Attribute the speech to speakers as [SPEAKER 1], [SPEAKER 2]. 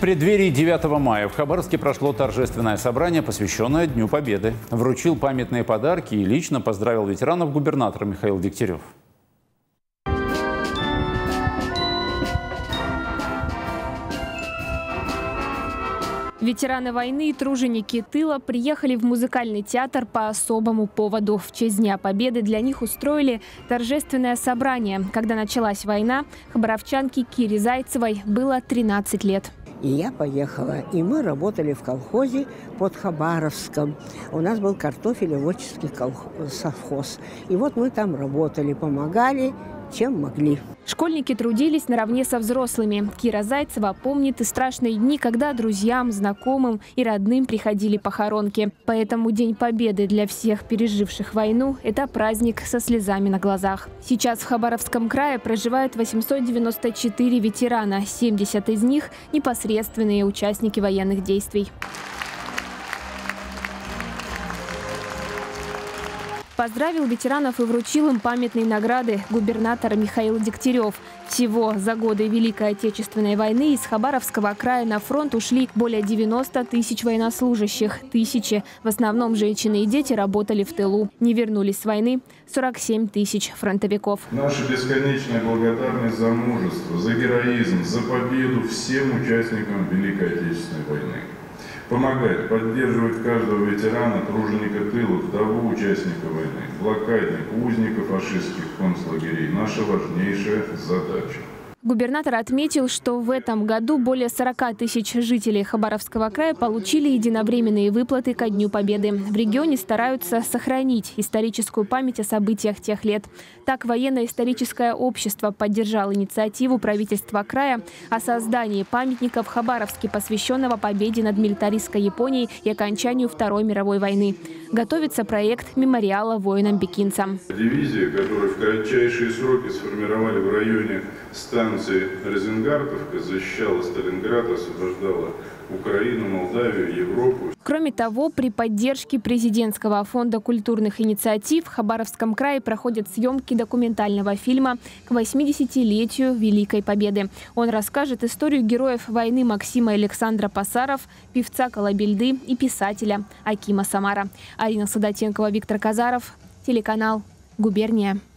[SPEAKER 1] преддверии 9 мая в Хабаровске прошло торжественное собрание, посвященное Дню Победы. Вручил памятные подарки и лично поздравил ветеранов губернатор Михаил Дегтярев.
[SPEAKER 2] Ветераны войны и труженики тыла приехали в музыкальный театр по особому поводу. В честь Дня Победы для них устроили торжественное собрание. Когда началась война, хабаровчанке Кире Зайцевой было 13 лет.
[SPEAKER 3] И я поехала, и мы работали в колхозе под Хабаровском. У нас был картофелеводческий совхоз. И вот мы там работали, помогали, чем могли.
[SPEAKER 2] Школьники трудились наравне со взрослыми. Кира Зайцева помнит и страшные дни, когда друзьям, знакомым и родным приходили похоронки. Поэтому День Победы для всех переживших войну – это праздник со слезами на глазах. Сейчас в Хабаровском крае проживают 894 ветерана. 70 из них – непосредственные участники военных действий. Поздравил ветеранов и вручил им памятные награды губернатор Михаил Дегтярев. Всего за годы Великой Отечественной войны из Хабаровского края на фронт ушли более 90 тысяч военнослужащих. Тысячи, в основном женщины и дети, работали в тылу. Не вернулись с войны 47 тысяч фронтовиков.
[SPEAKER 4] Наша бесконечная благодарность за мужество, за героизм, за победу всем участникам Великой Отечественной войны. Помогать, поддерживать каждого ветерана, труженика тыла, вдову участника войны, блокадника, узника фашистских концлагерей – наша важнейшая задача.
[SPEAKER 2] Губернатор отметил, что в этом году более 40 тысяч жителей Хабаровского края получили единовременные выплаты ко Дню Победы. В регионе стараются сохранить историческую память о событиях тех лет. Так, военно-историческое общество поддержало инициативу правительства края о создании памятника в Хабаровске, посвященного победе над милитаристской Японией и окончанию Второй мировой войны. Готовится проект мемориала воинам-пекинцам.
[SPEAKER 4] Дивизия, которую в кратчайшие сроки сформировали в районе станции Розенгартовка, защищала Сталинград, освобождала Украину, Молдавию, Европу.
[SPEAKER 2] Кроме того, при поддержке президентского фонда культурных инициатив в Хабаровском крае проходят съемки документального фильма к 80-летию Великой Победы. Он расскажет историю героев войны Максима Александра Пасаров, певца Колобельды и писателя Акима Самара. Арина Садатенкова, Виктор Казаров, телеканал «Губерния».